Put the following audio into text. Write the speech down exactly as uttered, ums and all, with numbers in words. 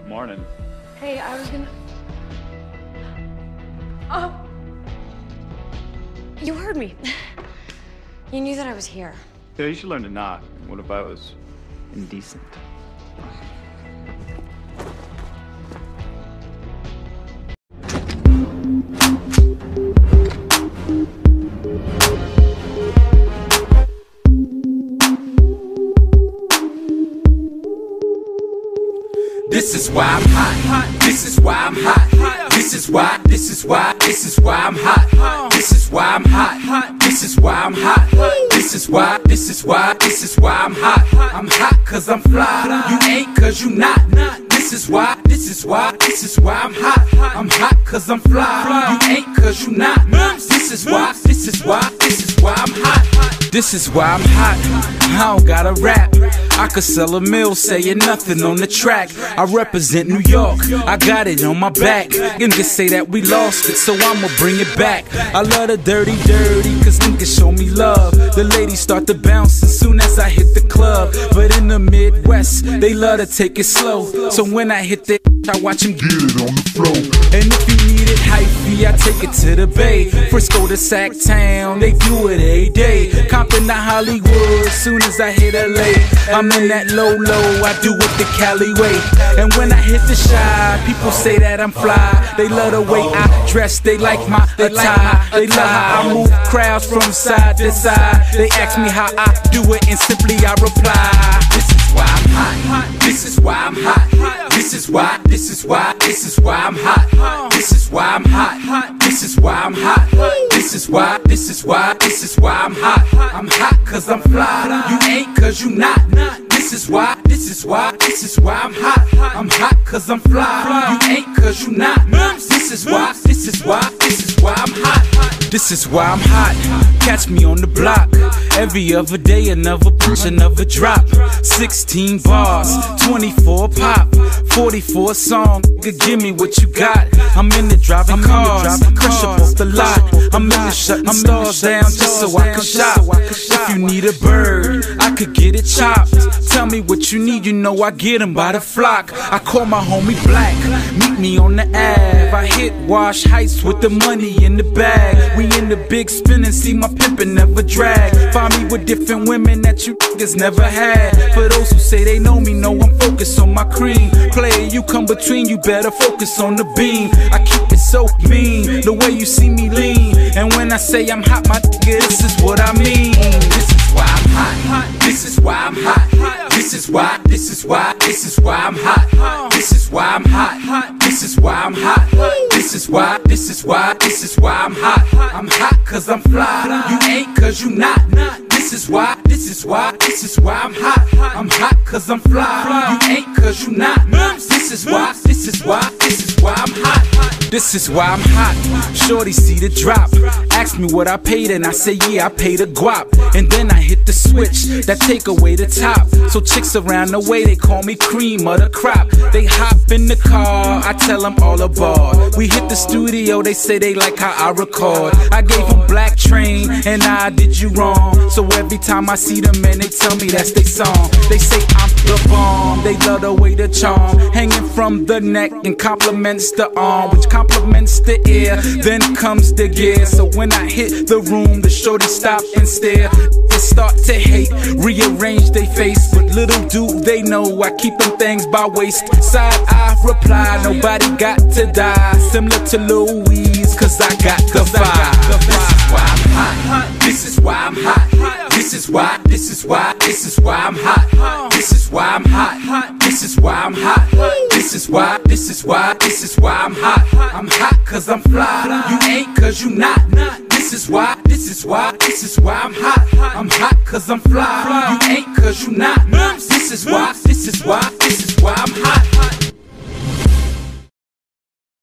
Morning. Hey, I was gonna... Oh! You heard me. You knew that I was here. Yeah, you should learn to knock. What if I was indecent? This is why I'm hot. This is why I'm hot. This is why, this is why, this is why I'm hot. This is why I'm hot. This is why I'm hot. This is why, this is why, this is why I'm hot. I'm hot cause I'm fly. You ain't cause you not. This is why, this is why, this is why I'm hot. I'm hot cause I'm fly. You ain't cause you not. This is why, this is why, this is why I'm hot. This is why I'm hot. I don't gotta rap. I could sell a mill saying nothing on the track. I represent New York, I got it on my back. And just say that we lost it, so I'ma bring it back. I love the dirty, dirty, cause niggas show me love. The ladies start to bounce as soon as I hit the club. But in the Midwest, they love to take it slow. So when I hit the I watch them get it on the floor. And if you need it hypey, I take it to the Bay. Frisco to Sac Town, they do it every day. Compton to Hollywood, soon as I hit L A. I'm in that low low, I do it the Cali way. And when I hit the Shy, people say that I'm fly. They love the way I dress, they like my attire. They love how I move crowds from side to side. They ask me how I do it, and simply I reply. This is why I'm hot. This is why I'm hot. This is why, this is why, this is why I'm hot. This is why I'm hot. This is why I'm hot. This is why, this is why, this is why I'm hot. I'm hot cause I'm fly. You ain't cause you not. This is why, this is why, this is why I'm hot. I'm hot cause I'm fly. You ain't cause you not. This is why, this is why, this is why I'm hot. This is why I'm hot. Catch me on the block. Every other day another push, another drop. Sixteen bars, twenty-four pop, forty-four song. Give me what you got. I'm in the driving cars, crush up off the lot. I'm in the shutting stars down just so I can shop. If you need a bird, I could get it chopped. Tell me what you need, you know I get them by the flock. I call my homie Black, meet me on the Ave. I hit Wash Heights with the money in the bag. We in the big spin and see my pimpin' never drag. Find me with different women that you niggas never had. For those who say they know me, know I'm focused on my cream. Player, you come between, you better focus on the beam. I keep it so mean, the way you see me lean. And when I say I'm hot, my nigga, this is what I mean. This is why I'm hot. This is why I'm hot. This is why, this is why, this is why I'm hot. This is why I'm hot. This is why I'm hot. This is why, this is why, this is why I'm hot. I'm hot cause I'm fly. You ain't cause you not. This is why, this is why, this is why I'm hot. I'm hot cause I'm fly. You ain't cause you not. This is why, this is why, this is why I'm hot. This is why I'm hot. Shorty see the drop. Ask me what I paid and I say yeah, I paid a guap. And then I hit the switch that take away the top. So chicks around the way, they call me cream of the crop. They hop in the car, I tell them all aboard. We hit the studio, they say they like how I record. I gave them Black Train and I did you wrong. So every time I see them man, they tell me that's their song. They say I'm the bomb, they love the way the charm hanging from the neck and compliments the arm, which compliments the ear. Then comes the gear. So when I hit the room, the shorty stop and stare. They start to hate, rearrange they face, but little do they know I keep them things by waist. Side I reply, nobody got to die. Similar to Louise, cause I got the vibe. This is why I'm hot. This is why, this is why, this is why I'm hot. This is why I'm hot. This is why I'm hot. This is why, this is why, this is why I'm hot. I'm hot cause I'm fly. You ain't cause you not. This is why, this is why, this is why I'm hot. I'm hot cause I'm fly. You ain't cause you not. This is why, this is why, this is why I'm hot.